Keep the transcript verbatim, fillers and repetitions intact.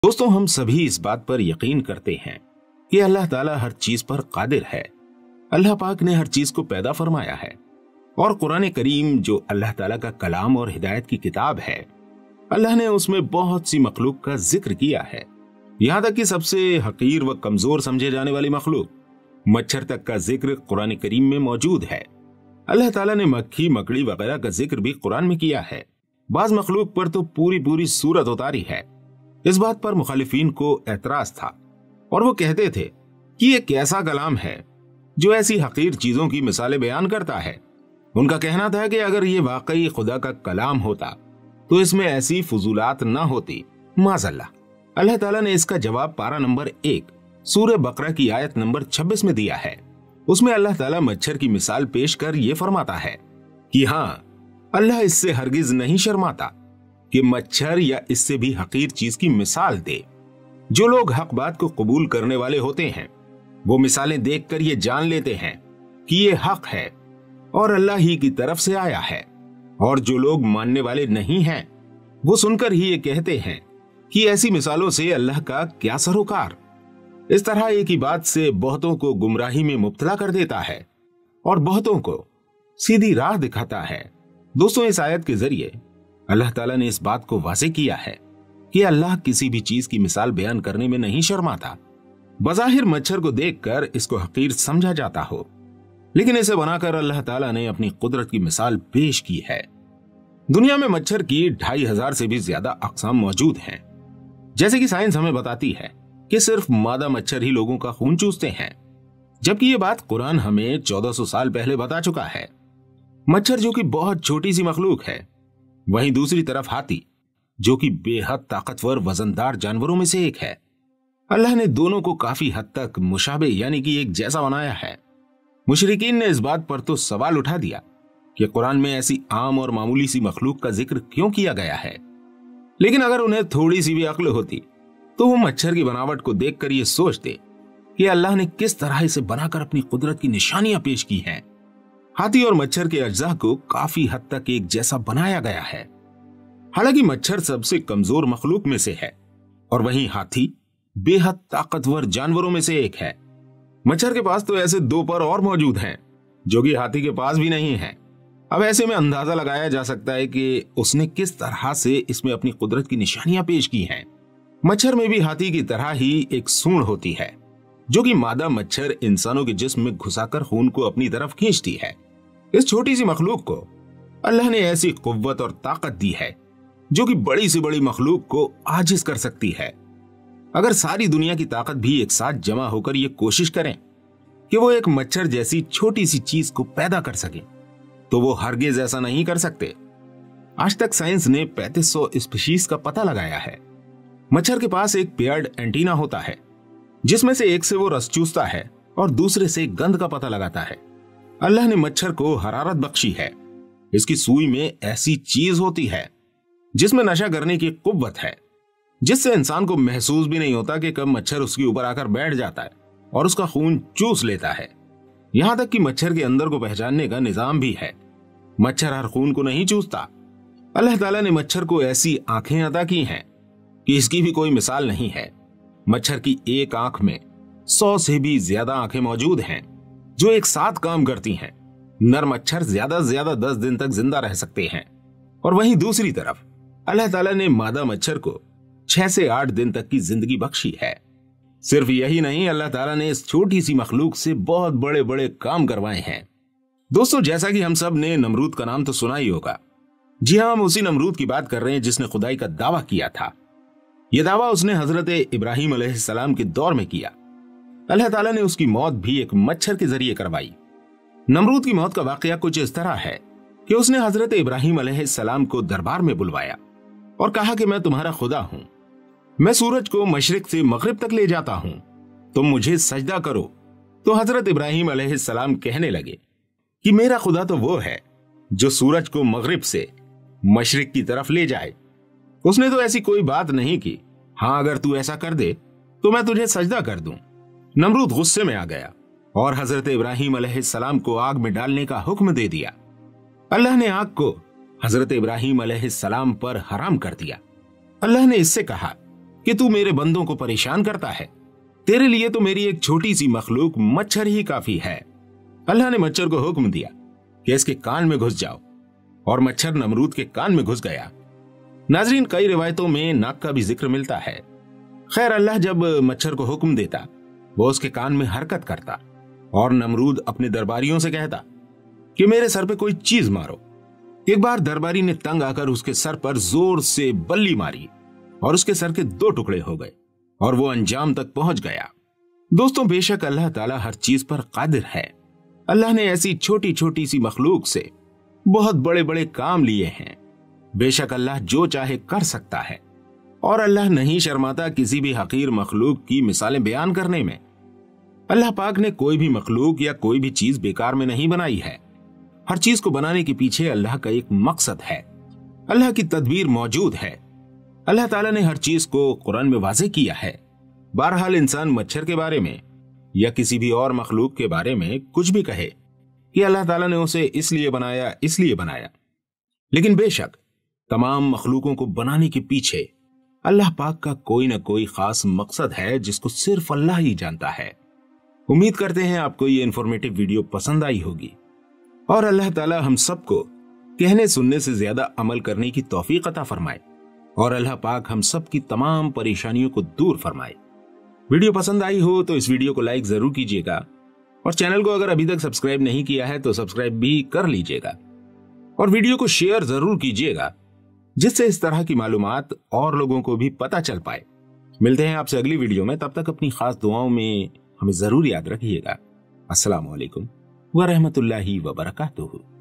दोस्तों, हम सभी इस बात पर यकीन करते हैं कि अल्लाह ताला हर चीज पर कादिर है। अल्लाह पाक ने हर चीज को पैदा फरमाया है और कुरान करीम जो अल्लाह ताला का कलाम और हिदायत की किताब है, अल्लाह ने उसमें बहुत सी मखलूक का जिक्र किया है। यहाँ तक कि सबसे हकीर व कमजोर समझे जाने वाली मखलूक मच्छर तक का जिक्र कुरान करीम में मौजूद है। अल्लाह ताला ने मक्खी, मकड़ी वगैरह का जिक्र भी कुरान में किया है। बाज मखलूक पर तो पूरी पूरी सूरत उतारी है। इस बात पर मुखालिफीन को एतराज था और वो कहते थे कि ये कैसा कलाम है जो ऐसी हकीर चीजों की मिसालें बयान करता है। उनका कहना था कि अगर ये वाकई खुदा का कलाम होता तो इसमें ऐसी फजूलात ना होती, माज़अल्लाह। अल्लाह ताला ने इसका जवाब पारा नंबर एक सूरह बकरा की आयत नंबर छब्बीस में दिया है। उसमें अल्लाह ताला मच्छर की मिसाल पेश कर ये फरमाता है कि हाँ, अल्लाह इससे हरगिज नहीं शर्माता कि मच्छर या इससे भी हकीर चीज की मिसाल दे। जो लोग हक बात को कबूल करने वाले होते हैं वो मिसालें देखकर ये जान लेते हैं कि ये हक है और अल्लाह ही की तरफ से आया है, और जो लोग मानने वाले नहीं हैं वो सुनकर ही ये कहते हैं कि ऐसी मिसालों से अल्लाह का क्या सरोकार। इस तरह एक ही बात से बहुतों को गुमराही में मुब्तला कर देता है और बहुतों को सीधी राह दिखाता है। दोस्तों, इस आयत के जरिए अल्लाह ताला ने इस बात को वाज़ेह किया है कि अल्लाह किसी भी चीज की मिसाल बयान करने में नहीं शर्माता। बज़ाहिर मच्छर को देखकर इसको हकीर समझा जाता हो, लेकिन इसे बनाकर अल्लाह ताला ने अपनी कुदरत की मिसाल पेश की है। दुनिया में मच्छर की ढाई हजार से भी ज्यादा अक़साम मौजूद हैं। जैसे कि साइंस हमें बताती है कि सिर्फ मादा मच्छर ही लोगों का खून चूसते हैं, जबकि ये बात कुरान हमें चौदह सौ साल पहले बता चुका है। मच्छर जो कि बहुत छोटी सी मखलूक है, वहीं दूसरी तरफ हाथी जो कि बेहद ताकतवर वजनदार जानवरों में से एक है। अल्लाह ने दोनों को काफी हद तक मुशाबे यानी कि एक जैसा बनाया है। मुशरिकीन ने इस बात पर तो सवाल उठा दिया कि कुरान में ऐसी आम और मामूली सी मखलूक का जिक्र क्यों किया गया है। लेकिन अगर उन्हें थोड़ी सी भी अक्ल होती तो वो मच्छर की बनावट को देखकर ये सोचते कि अल्लाह ने किस तरह इसे बनाकर अपनी कुदरत की निशानियां पेश की हैं। हाथी और मच्छर के अज्जा को काफी हद तक एक जैसा बनाया गया है। हालांकि मच्छर सबसे कमजोर मखलूक में से है और वहीं हाथी बेहद ताकतवर जानवरों में से एक है। मच्छर के पास तो ऐसे दो पर और मौजूद हैं जो कि हाथी के पास भी नहीं है। अब ऐसे में अंदाजा लगाया जा सकता है कि उसने किस तरह से इसमें अपनी कुदरत की निशानियां पेश की हैं। मच्छर में भी हाथी की तरह ही एक सूंड होती है जो कि मादा मच्छर इंसानों के जिस्म में घुसाकर खून को अपनी तरफ खींचती है। इस छोटी सी मखलूक को अल्लाह ने ऐसी कुव्वत और ताकत दी है जो कि बड़ी से बड़ी मखलूक को आजिज कर सकती है। अगर सारी दुनिया की ताकत भी एक साथ जमा होकर ये कोशिश करें कि वो एक मच्छर जैसी छोटी सी चीज को पैदा कर सके तो वो हरगिज ऐसा नहीं कर सकते। आज तक साइंस ने पैंतीस सौ स्पीशीज का पता लगाया है। मच्छर के पास एक पेयर्ड एंटीना होता है जिसमें से एक से वो रस चूसता है और दूसरे से गंध का पता लगाता है। अल्लाह ने मच्छर को हरारत बख्शी है। इसकी सुई में ऐसी चीज होती है जिसमें नशा करने की कुव्वत है, जिससे इंसान को महसूस भी नहीं होता कि कब मच्छर उसके ऊपर आकर बैठ जाता है और उसका खून चूस लेता है। यहां तक कि मच्छर के अंदर को पहचानने का निजाम भी है। मच्छर हर खून को नहीं चूसता। अल्लाह ताला ने मच्छर को ऐसी आंखें अता की हैं कि इसकी भी कोई मिसाल नहीं है। मच्छर की एक आंख में सौ से भी ज्यादा आंखें मौजूद हैं जो एक साथ काम करती हैं। नर मच्छर ज्यादा से ज्यादा दस दिन तक जिंदा रह सकते हैं और वहीं दूसरी तरफ अल्लाह ताला ने मादा मच्छर को छह से आठ दिन तक की जिंदगी बख्शी है। सिर्फ यही नहीं, अल्लाह ताला ने इस छोटी सी मखलूक से बहुत बड़े बड़े काम करवाए हैं। दोस्तों, जैसा कि हम सब ने नमरूद का नाम तो सुना ही होगा। जी हाँ, हम उसी नमरूद की बात कर रहे हैं जिसने खुदाई का दावा किया था। यह दावा उसने हजरत इब्राहिम अलैहिस्सलाम के दौर में किया। अल्लाह ताला ने उसकी मौत भी एक मच्छर के जरिए करवाई। नमरूद की मौत का वाकया कुछ इस तरह है कि उसने हजरत इब्राहिम अलैहिस्सलाम को दरबार में बुलवाया और कहा कि मैं तुम्हारा खुदा हूं। मैं सूरज को मशरिक से मगरिब तक ले जाता हूं, तुम मुझे सजदा करो। तो हजरत इब्राहिम अलैहिस्सलाम कहने लगे कि मेरा खुदा तो वो है जो सूरज को मगरिब से मशरिक की तरफ ले जाए। उसने तो ऐसी कोई बात नहीं की। हाँ, अगर तू ऐसा कर दे तो मैं तुझे सजदा कर दूं। नमरूद गुस्से में आ गया और हजरत इब्राहिम अलैहिस्सलाम को आग में डालने का हुक्म दे दिया। अल्लाह ने आग को हजरत इब्राहिम अलैहिस्सलाम पर हराम कर दिया। अल्लाह ने इससे कहा کہ तू मेरे बंदों को परेशान करता है। तेरे लिए तो मेरी एक छोटी सी मखलूक मच्छर ही काफी है। अल्लाह ने मच्छर को हुक्म दिया कि इसके कान में घुस जाओ, और मच्छर नमरूद के कान में घुस गया। नाजरीन, कई रिवायतों में नाक का भी जिक्र मिलता है। खैर, अल्लाह जब मच्छर को हुक्म देता वो उसके कान में हरकत करता और नमरूद अपने दरबारियों से कहता कि मेरे सर पे कोई चीज मारो। एक बार दरबारी ने तंग आकर उसके सर पर जोर से बल्ली मारी और उसके सर के दो टुकड़े हो गए और वो अंजाम तक पहुंच गया। दोस्तों, बेशक अल्लाह ताला हर चीज पर कादिर है। अल्लाह ने ऐसी छोटी छोटी सी मखलूक से बहुत बड़े बड़े काम लिए हैं। बेशक अल्लाह जो चाहे कर सकता है और अल्लाह नहीं शर्माता किसी भी हकीर मखलूक की मिसालें बयान करने में। अल्लाह पाक ने कोई भी मखलूक या कोई भी चीज बेकार में नहीं बनाई है। हर चीज को बनाने के पीछे अल्लाह का एक मकसद है। अल्लाह की तदबीर मौजूद है। अल्लाह ताला ने हर चीज को कुरान में वाज़ेह किया है। बहरहाल इंसान मच्छर के बारे में या किसी भी और मखलूक के बारे में कुछ भी कहे कि अल्लाह ताला ने उसे इसलिए बनाया इसलिए बनाया, लेकिन बेशक तमाम मखलूकों को बनाने के पीछे अल्लाह पाक का कोई ना कोई खास मकसद है जिसको सिर्फ अल्लाह ही जानता है। उम्मीद करते हैं आपको ये इंफॉर्मेटिव वीडियो पसंद आई होगी और अल्लाह ताला हम सबको कहने सुनने से ज्यादा अमल करने की तौफीक अता फरमाए और अल्लाह पाक हम सब की तमाम परेशानियों को दूर फरमाए। वीडियो पसंद आई हो तो इस वीडियो को लाइक जरूर कीजिएगा और चैनल को अगर अभी तक सब्सक्राइब नहीं किया है तो सब्सक्राइब भी कर लीजिएगा और वीडियो को शेयर जरूर कीजिएगा, जिससे इस तरह की मालूमात और लोगों को भी पता चल पाए। मिलते हैं आपसे अगली वीडियो में, तब तक अपनी खास दुआओं में हमें जरूर याद रखिएगा। अस्सलाम वालेकुम व रहमतुल्लाहि व बरकातुहू।